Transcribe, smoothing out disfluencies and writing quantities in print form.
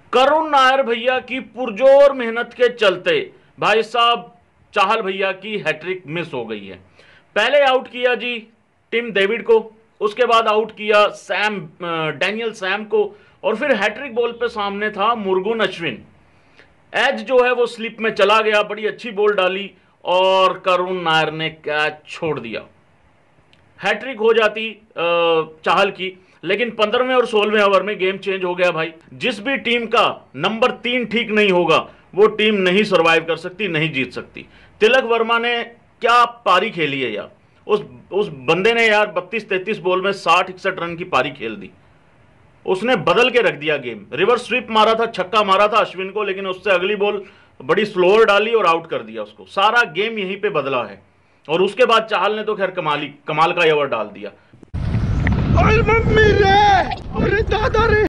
करुण नायर भैया की पुरजोर मेहनत के चलते भाई साहब चाहल भैया की हैट्रिक मिस हो गई है। पहले आउट किया जी टिम डेविड को, उसके बाद आउट किया डैनियल सैम को, और फिर हैट्रिक बॉल पे सामने था मुर्गुन अश्विन। एज जो है वो स्लिप में चला गया, बड़ी अच्छी बॉल डाली और करुण नायर ने कैच छोड़ दिया। हैट्रिक हो जाती चाहल की, लेकिन 15वें और 16वें ओवर में गेम चेंज हो गया भाई। जिस भी टीम का नंबर 3 ठीक नहीं होगा वो टीम नहीं सरवाइव कर सकती, नहीं जीत सकती। तिलक वर्मा ने क्या पारी खेली है यार, उस बंदे ने यार 32-33 बॉल में 60-61 रन की पारी खेल दी। उसने बदल के रख दिया गेम। रिवर्स स्वीप मारा था, छक्का मारा था अश्विन को, लेकिन उससे अगली बॉल बड़ी स्लोअर डाली और आउट कर दिया उसको। सारा गेम यहीं पे बदला है। और उसके बाद चाहल ने तो खैर कमाल का ओवर डाल दिया। अरे मम्मी रे, अरे दादा रे।